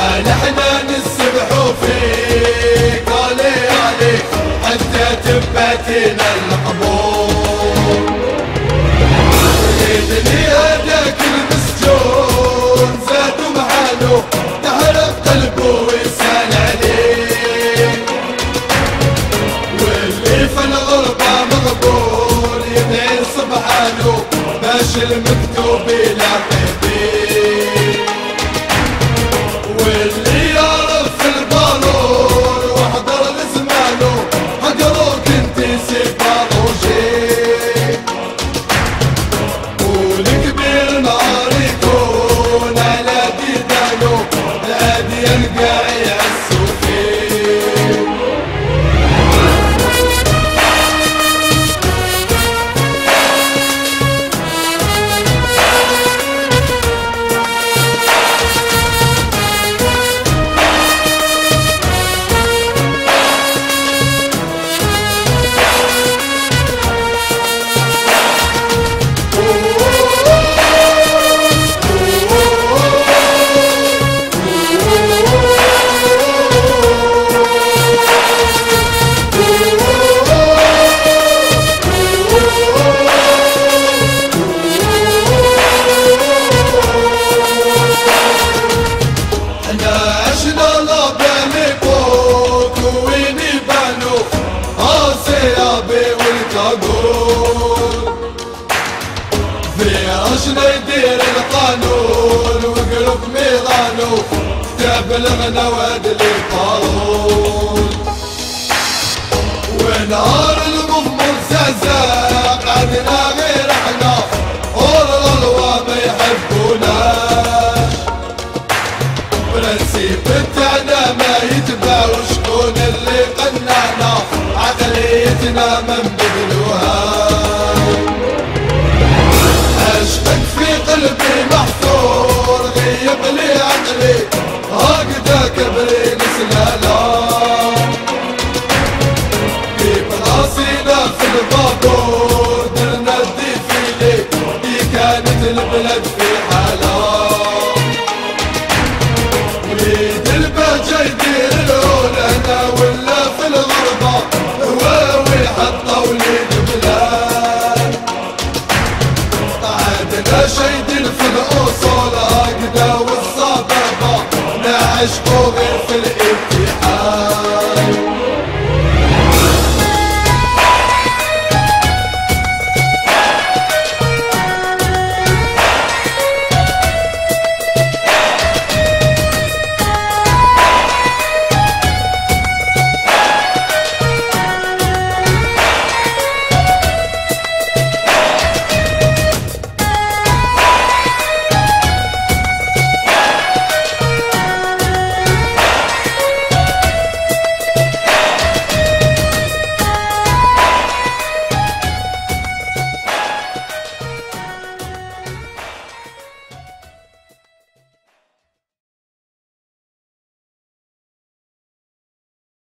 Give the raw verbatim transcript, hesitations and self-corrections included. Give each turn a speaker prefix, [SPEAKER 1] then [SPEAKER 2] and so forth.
[SPEAKER 1] عال احنا نسبحوا فيك علي علي حتى تبتنا القبور. ليتني هداك المسجون زاد محاله تحرق قلبه ويسال عليه، واللي في الغربة مغبور يدعي سبحانه باش المكتوب يلاقي بيه. واللي يعرف في البارور واحضر لزمانه حقروك انت سيبارو جي، والكبير نهار يكون على ديدانه الاديان قاع يعسو فيه. في عشنا يدير القانون وقلب ميضانه كتاب الغنى وادل القانون، ونهار المضمون زعزع قعدنا غير احنا والله ما يحبوناش، والنسيب بتاعنا ما يتبع وشكون اللي قنعنا عقليتنا ما نبدلوها. عشقك في قلبي محفور غيب لي عقلي هكذا كبري نسلالا، في براسينا في البابور درنا الديفيلي دي كانت البلد في حالة، وليد البهجة يدير العول هنا ولا في الغربة هواوي حتى وليد بلاد. عادنا شيدين في الأصول هكذا والصبابة نعشقو غير في الإيمان.